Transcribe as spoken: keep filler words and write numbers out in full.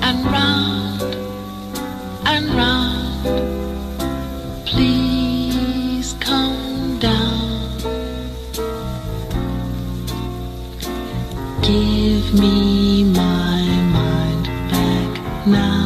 and round and round. Please come down. Give me my mind back now.